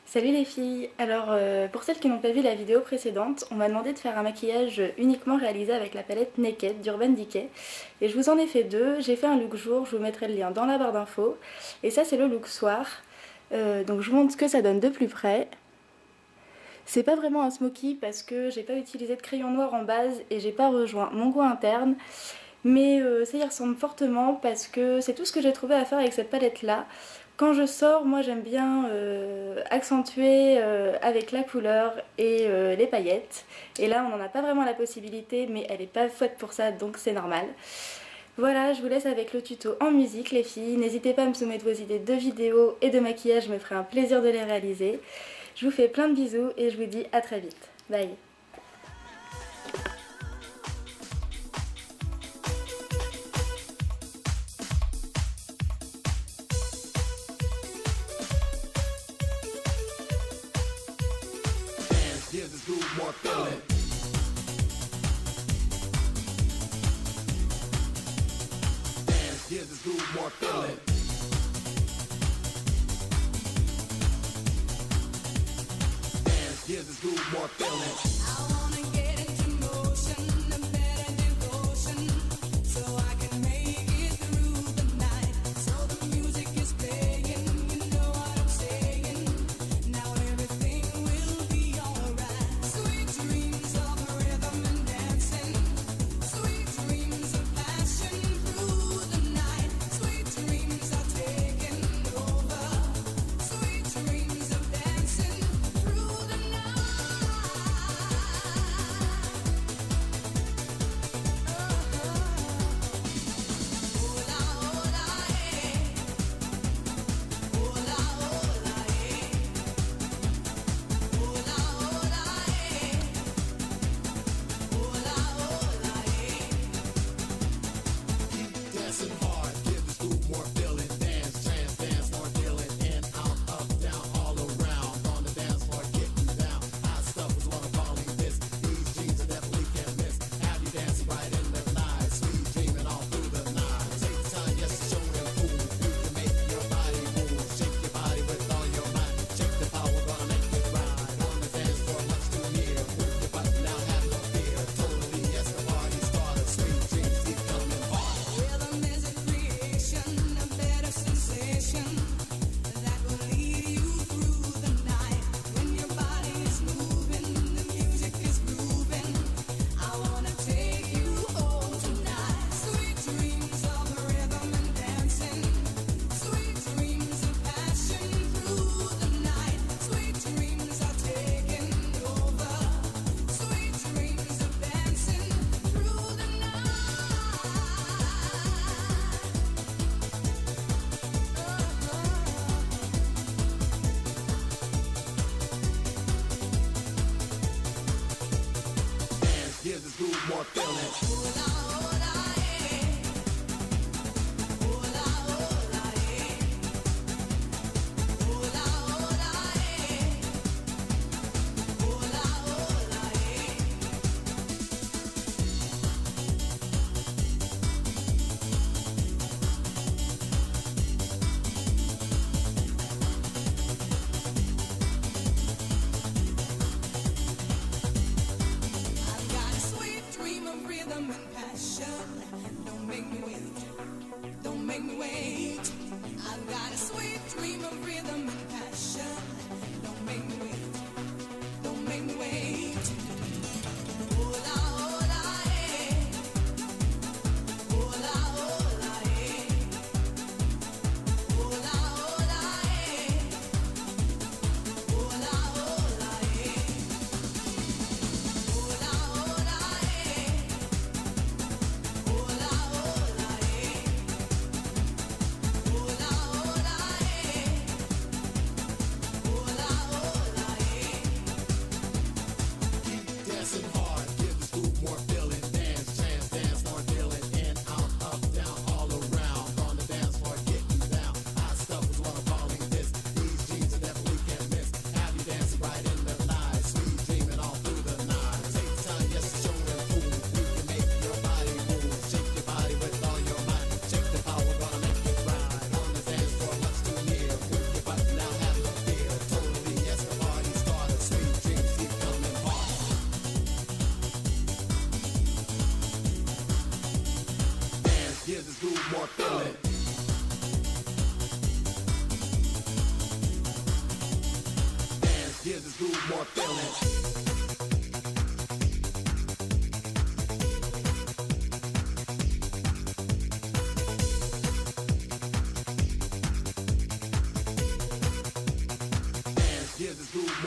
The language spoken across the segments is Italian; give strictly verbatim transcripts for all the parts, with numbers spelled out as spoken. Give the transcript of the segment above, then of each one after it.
Salut les filles. Alors euh, pour celles qui n'ont pas vu la vidéo précédente, on m'a demandé de faire un maquillage uniquement réalisé avec la palette Naked d'Urban Decay. Et je vous en ai fait deux. J'ai fait un look jour, je vous mettrai le lien dans la barre d'infos. Et ça c'est le look soir. Euh, donc je vous montre ce que ça donne de plus près. C'est pas vraiment un smoky parce que j'ai pas utilisé de crayon noir en base et j'ai pas rejoint mon goût interne. Mais euh, ça y ressemble fortement parce que c'est tout ce que j'ai trouvé à faire avec cette palette là. Quand je sors, moi j'aime bien euh, accentuer euh, avec la couleur et euh, les paillettes. Et là on n'en a pas vraiment la possibilité, mais elle n'est pas faite pour ça, donc c'est normal. Voilà, je vous laisse avec le tuto en musique les filles. N'hésitez pas à me soumettre vos idées de vidéos et de maquillage, je me ferai un plaisir de les réaliser. Je vous fais plein de bisous et je vous dis à très vite. Bye. Give this groove more feeling. Dance, give this groove more feeling. Dance, give this groove more feeling. I wanna get into motion, a better devotion, so I can make it through the night. So the music is playing, you know what I'm saying. Now everything will be alright. Sweet dreams of rhythm and dancing, sweet dreams of passion through the night. Sweet dreams are taking over, sweet dreams of dancing through the night.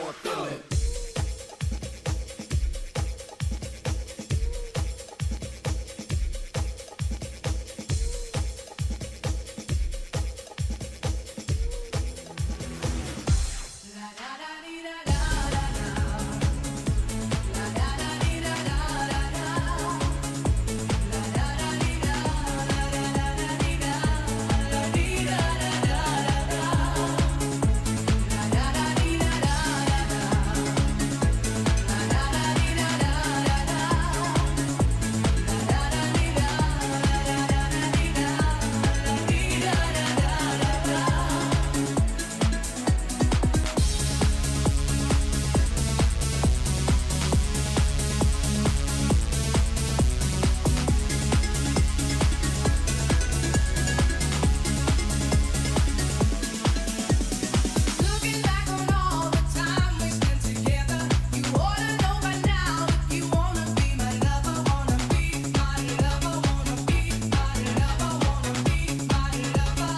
more feeling. Looking back on all the time we spent together, you ought to know by now if you wanna be my lover, wanna be my lover, wanna be my lover, wanna be my lover.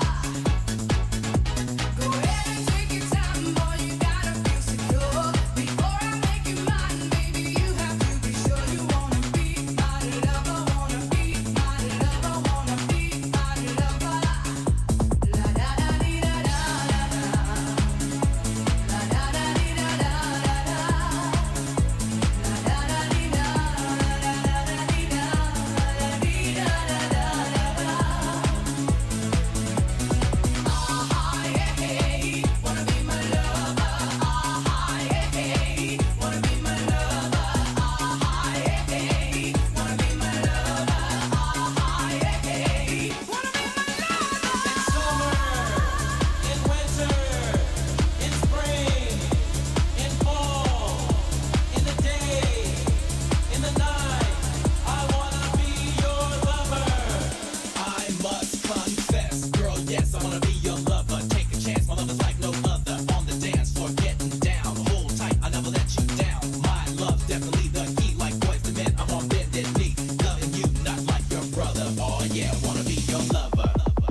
Go ahead and take your time, boy, you gotta feel secure. Before I make you mine, baby, you have to be sure you wanna be my lover, wanna be my lover, wanna be my lover. La da da dee da da da da. La da da dee da da da da. La da da dee da da da da dee da da dee da da da da. Ah yeah hey, wanna be my lover. Ah yeah hey, wanna be my lover. Ah yeah hey, wanna be my lover. Ah yeah hey, wanna be my lover. In summer, in winter, in spring, in fall, in the day, in the night, I wanna be your lover. I must confess, girl, yes, I wanna be your lover. Take a chance, my love is like no other. On the dance floor, getting down. Hold tight, I never let you down. My love's definitely the key, like boys to men. I'm on bended knee, loving you, not like your brother. Oh yeah, wanna be your lover.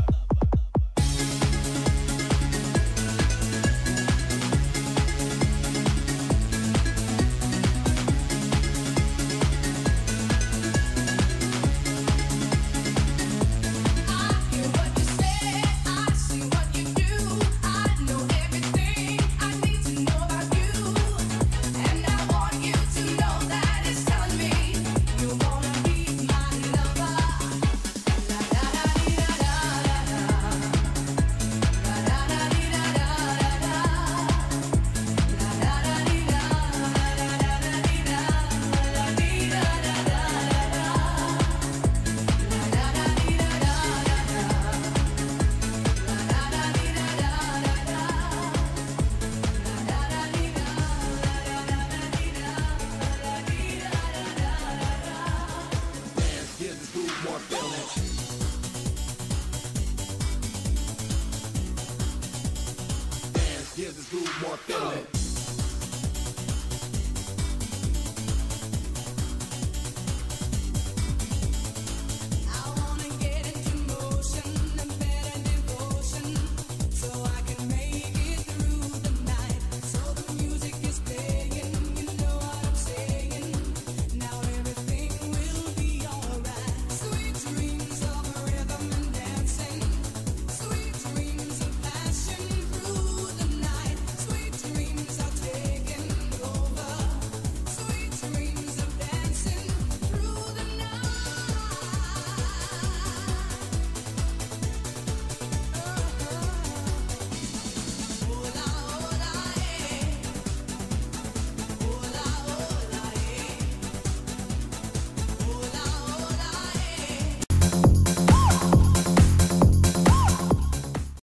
I hear what you say, I see what you do. I know everything I need to know about you, and I want you to know that it's telling me you wanna be my lover. La da da dee da da da da. La da da dee da da da da. La da da dee da da da da dee da da dee da da da da. Dance, give this groove more feeling. Dance, give this groove more feeling.